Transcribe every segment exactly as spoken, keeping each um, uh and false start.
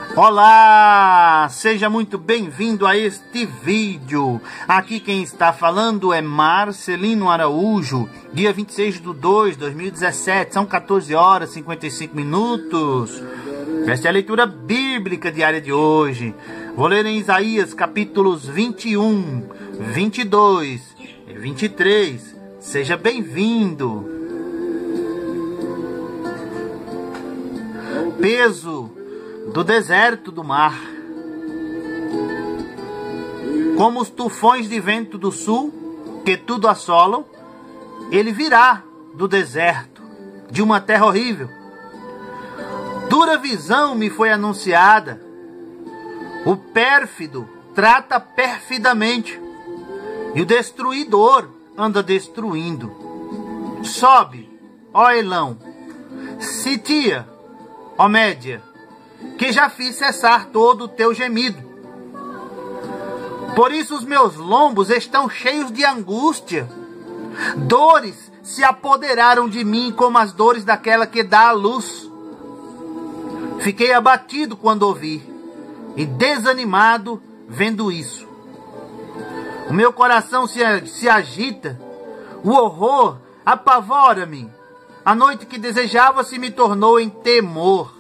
Olá, seja muito bem-vindo a este vídeo. Aqui quem está falando é Marcelino Araújo. Dia vinte e seis de dois de dois mil e dezessete, são quatorze horas e cinquenta e cinco minutos. Esta é a leitura bíblica diária de hoje. Vou ler em Isaías capítulos vinte e um, vinte e dois e vinte e três. Seja bem-vindo. Peso do deserto do mar. Como os tufões de vento do sul, que tudo assolam, ele virá do deserto, de uma terra horrível. Dura visão me foi anunciada. O pérfido trata perfidamente, e o destruidor anda destruindo. Sobe, ó Elão, Sitia, ó Média, que já fiz cessar todo o teu gemido. Por isso os meus lombos estão cheios de angústia. Dores se apoderaram de mim como as dores daquela que dá à luz. Fiquei abatido quando ouvi, e desanimado vendo isso. O meu coração se, se agita, o horror apavora-me. A noite que desejava se me tornou em temor.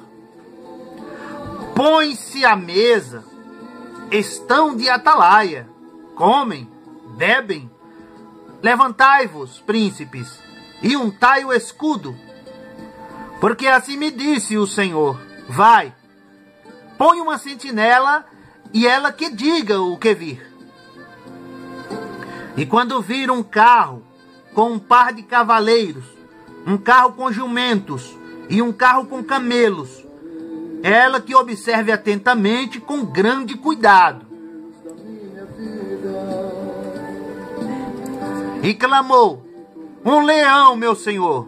Põe-se à mesa, estão de atalaia, comem, bebem. Levantai-vos, príncipes, e untai o escudo. Porque assim me disse o Senhor: vai, põe uma sentinela, e ela que diga o que vir. E quando vir um carro com um par de cavaleiros, um carro com jumentos e um carro com camelos, ela que observe atentamente com grande cuidado. E clamou: um leão, meu senhor.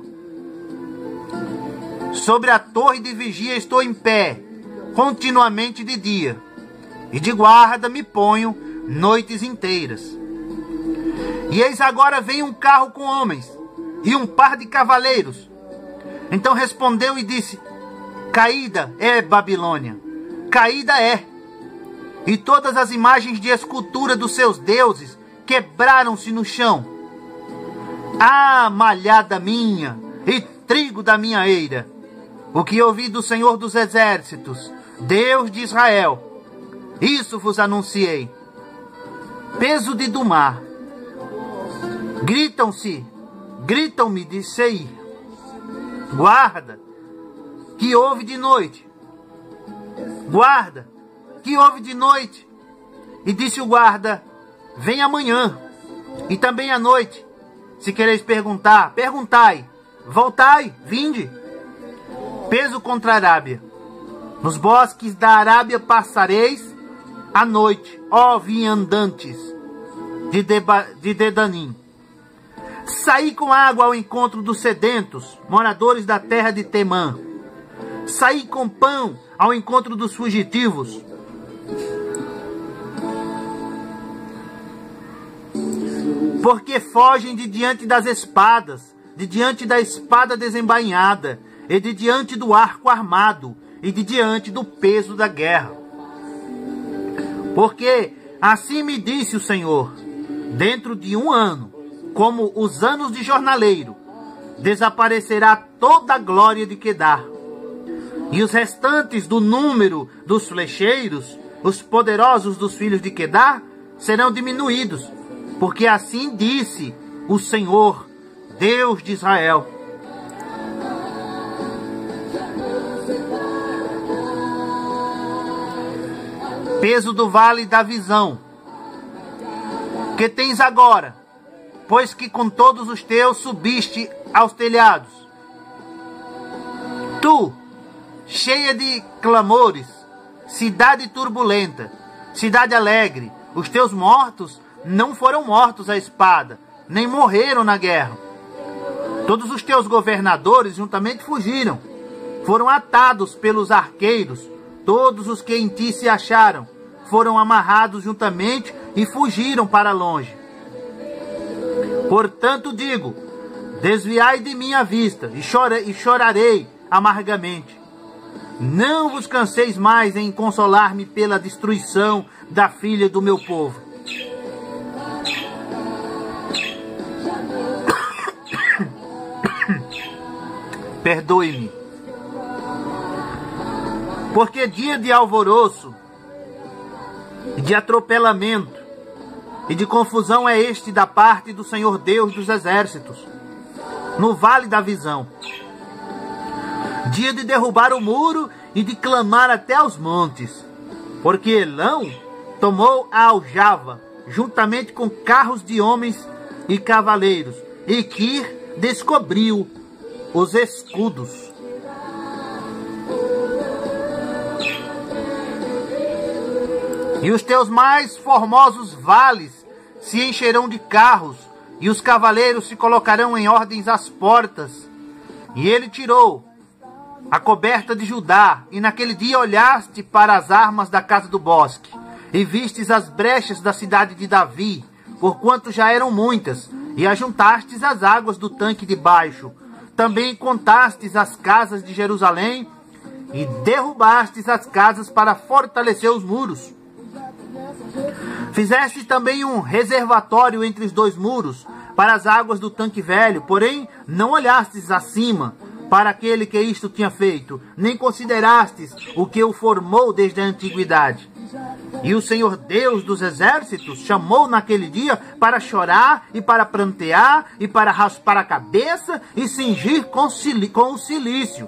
Sobre a torre de vigia estou em pé, continuamente de dia, e de guarda me ponho noites inteiras. E eis agora vem um carro com homens, e um par de cavaleiros. Então respondeu e disse: caída é Babilônia, caída é. E todas as imagens de escultura dos seus deuses quebraram-se no chão. Ah, malhada minha, e trigo da minha eira, o que ouvi do Senhor dos Exércitos, Deus de Israel, isso vos anunciei. Peso de do mar. Gritam-se, gritam-me de Seir. Guarda, que houve de noite. Guarda, que houve de noite. E disse o guarda: vem amanhã, e também à noite. Se quereis perguntar, perguntai. Voltai, vinde. Peso contra a Arábia. Nos bosques da Arábia passareis a noite, ó viandantes de, Deba, de Dedanim. Saí com água ao encontro dos sedentos, moradores da terra de Temã. Saí com pão ao encontro dos fugitivos. Porque fogem de diante das espadas, de diante da espada desembainhada, e de diante do arco armado, e de diante do peso da guerra. Porque assim me disse o Senhor: dentro de um ano, como os anos de jornaleiro, desaparecerá toda a glória de Quedar. E os restantes do número dos flecheiros, os poderosos dos filhos de Quedar, serão diminuídos, porque assim disse o Senhor, Deus de Israel. Peso do vale da visão. Que tens agora, pois que com todos os teus subiste aos telhados. Tu, cheia de clamores, cidade turbulenta, cidade alegre, os teus mortos não foram mortos à espada, nem morreram na guerra. Todos os teus governadores juntamente fugiram, foram atados pelos arqueiros, todos os que em ti se acharam, foram amarrados juntamente e fugiram para longe. Portanto digo: desviai de mim a vista, e, chore, e chorarei amargamente. Não vos canseis mais em consolar-me pela destruição da filha do meu povo. Perdoe-me. Porque dia de alvoroço, de atropelamento e de confusão é este da parte do Senhor Deus dos exércitos, no vale da visão. Dia de derrubar o muro e de clamar até aos montes, porque Elão tomou a aljava, juntamente com carros de homens e cavaleiros, e Quir descobriu os escudos. E os teus mais formosos vales se encherão de carros, e os cavaleiros se colocarão em ordens às portas. E ele tirou a coberta de Judá, e naquele dia olhaste para as armas da casa do bosque, e vistes as brechas da cidade de Davi, porquanto já eram muitas, e ajuntastes as águas do tanque de baixo. Também contastes as casas de Jerusalém, e derrubastes as casas para fortalecer os muros. Fizeste também um reservatório entre os dois muros, para as águas do tanque velho, porém não olhastes acima, para aquele que isto tinha feito, nem considerastes o que o formou desde a antiguidade. E o Senhor Deus dos exércitos chamou naquele dia para chorar e para prantear e para raspar a cabeça e cingir com, com o cilício.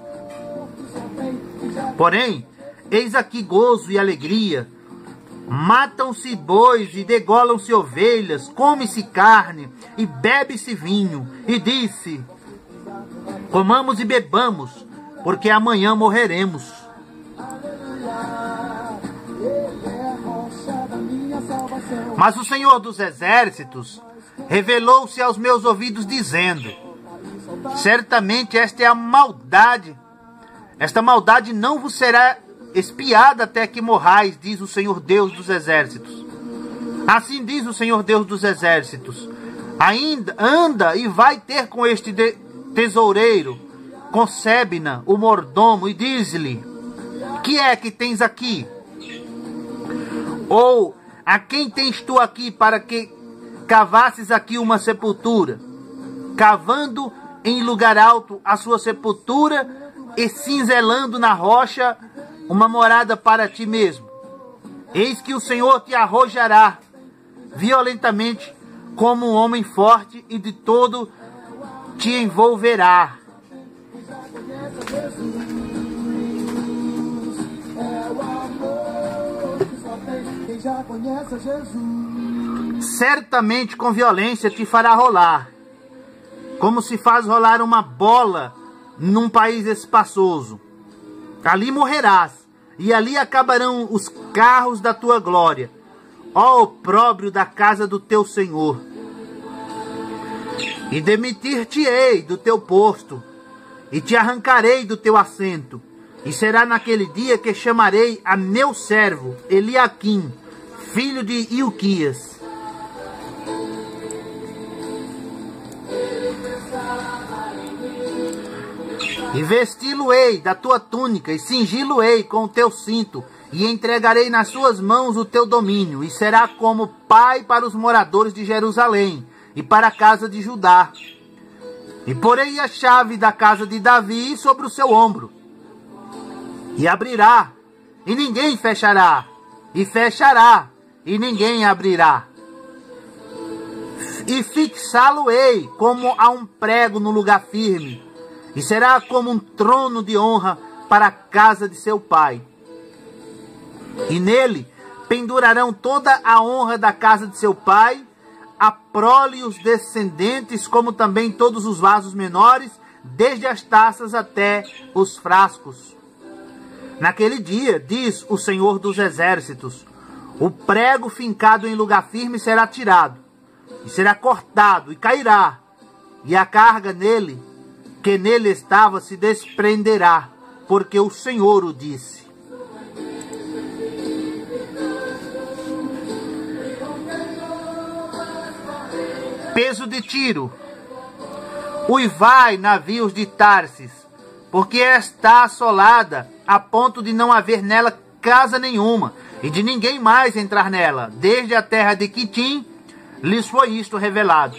Porém, eis aqui gozo e alegria. Matam-se bois e degolam-se ovelhas, come-se carne e bebe-se vinho. E disse: comamos e bebamos, porque amanhã morreremos. Mas o Senhor dos exércitos revelou-se aos meus ouvidos, dizendo: certamente esta é a maldade. Esta maldade não vos será espiada até que morrais, diz o Senhor Deus dos exércitos. Assim diz o Senhor Deus dos exércitos: ainda anda e vai ter com este de tesoureiro, com Sebna, o mordomo, e diz-lhe: que é que tens aqui? Ou a quem tens tu aqui para que cavasses aqui uma sepultura? Cavando em lugar alto a sua sepultura e cinzelando na rocha uma morada para ti mesmo. Eis que o Senhor te arrojará violentamente como um homem forte e de todo te envolverá. Certamente com violência te fará rolar, como se faz rolar uma bola num país espaçoso. Ali morrerás, e ali acabarão os carros da tua glória, ó opróbrio da casa do teu Senhor. E demitir-te-ei do teu posto, e te arrancarei do teu assento. E será naquele dia que chamarei a meu servo Eliaquim, filho de Ilquias. E vesti-lo-ei da tua túnica, e cingi-lo-ei com o teu cinto, e entregarei nas suas mãos o teu domínio, e será como pai para os moradores de Jerusalém, e para a casa de Judá. E porei a chave da casa de Davi sobre o seu ombro, e abrirá, e ninguém fechará, e fechará, e ninguém abrirá. E fixá-lo-ei como a um prego no lugar firme, e será como um trono de honra para a casa de seu pai. E nele pendurarão toda a honra da casa de seu pai, a prole e os descendentes, como também todos os vasos menores, desde as taças até os frascos. Naquele dia, diz o Senhor dos exércitos, o prego fincado em lugar firme será tirado, e será cortado, e cairá, e a carga nele, que nele estava, se desprenderá, porque o Senhor o disse. Peso de Tiro. Uivai, navios de Tarsis, porque está assolada a ponto de não haver nela casa nenhuma, e de ninguém mais entrar nela. Desde a terra de Quitim lhes foi isto revelado.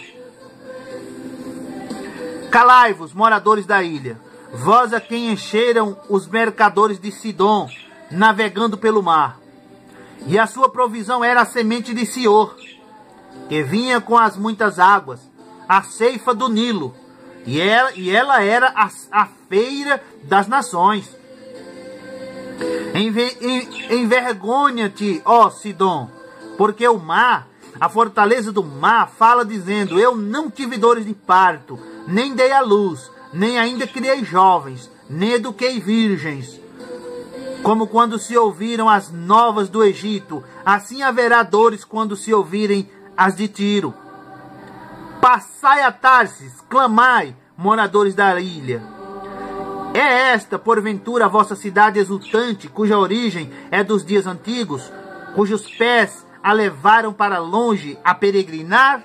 Calai-vos, moradores da ilha, vós a quem encheram os mercadores de Sidom, navegando pelo mar. E a sua provisão era a semente de Sior, que vinha com as muitas águas, a ceifa do Nilo, e ela, e ela era a, a feira das nações. Enve, en, envergonha-te, ó Sidom, porque o mar, a fortaleza do mar, fala dizendo: eu não tive dores de parto, nem dei à luz, nem ainda criei jovens, nem eduquei virgens. Como quando se ouviram as novas do Egito, assim haverá dores quando se ouvirem as de Tiro. Passai a Tarsis, clamai, moradores da ilha. É esta, porventura, a vossa cidade exultante, cuja origem é dos dias antigos, cujos pés a levaram para longe a peregrinar?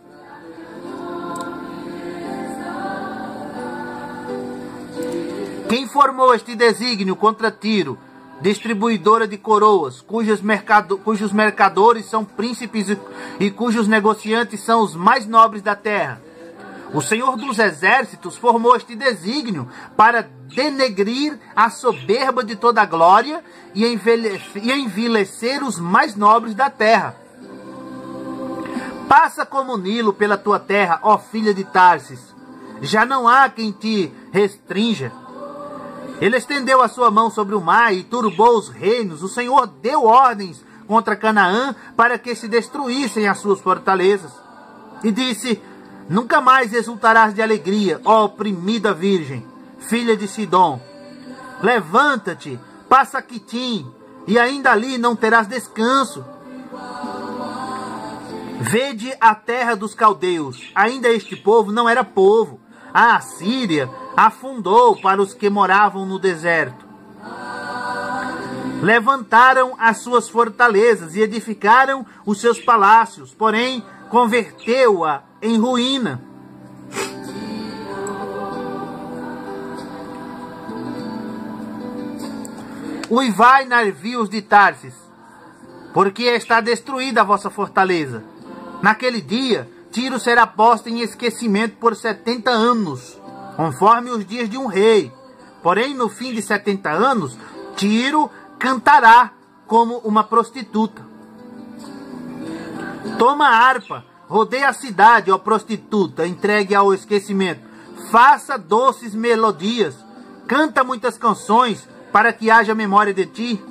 Quem formou este desígnio contra Tiro, distribuidora de coroas, cujos, mercado, cujos mercadores são príncipes e, e cujos negociantes são os mais nobres da terra? O Senhor dos Exércitos formou este desígnio para denegrir a soberba de toda a glória e, e envilecer os mais nobres da terra. Passa como o Nilo pela tua terra, ó filha de Tarsis. Já não há quem te restrinja. Ele estendeu a sua mão sobre o mar e turbou os reinos. O Senhor deu ordens contra Canaã para que se destruíssem as suas fortalezas. E disse: nunca mais exultarás de alegria, ó oprimida virgem, filha de Sidom. Levanta-te, passa a Quitim, e ainda ali não terás descanso. Vede a terra dos caldeus, ainda este povo não era povo. A Assíria afundou para os que moravam no deserto. Levantaram as suas fortalezas e edificaram os seus palácios, porém converteu-a em ruína. Uivai, navios de Tarsis, porque está destruída a vossa fortaleza. Naquele dia, Tiro será posta em esquecimento por setenta anos, conforme os dias de um rei. Porém, no fim de setenta anos, Tiro cantará como uma prostituta. Toma a harpa, rodeia a cidade, ó prostituta, entregue ao esquecimento. Faça doces melodias, canta muitas canções, para que haja memória de ti.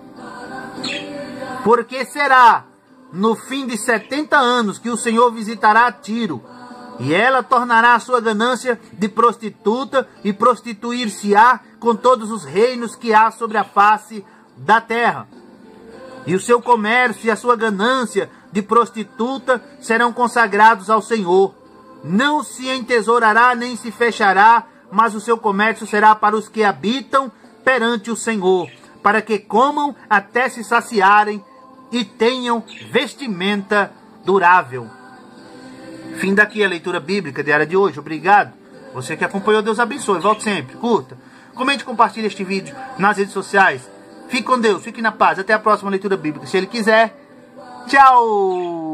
Porque será no fim de setenta anos que o Senhor visitará Tiro, e ela tornará a sua ganância de prostituta e prostituir-se-á com todos os reinos que há sobre a face da terra. E o seu comércio e a sua ganância de prostituta serão consagrados ao Senhor. Não se entesourará nem se fechará, mas o seu comércio será para os que habitam perante o Senhor, para que comam até se saciarem e tenham vestimenta durável. Fim daqui a leitura bíblica diária de hoje. Obrigado. Você que acompanhou, Deus abençoe. Volte sempre. Curta, comente e compartilhe este vídeo nas redes sociais. Fique com Deus, fique na paz. Até a próxima leitura bíblica, se Ele quiser. Tchau!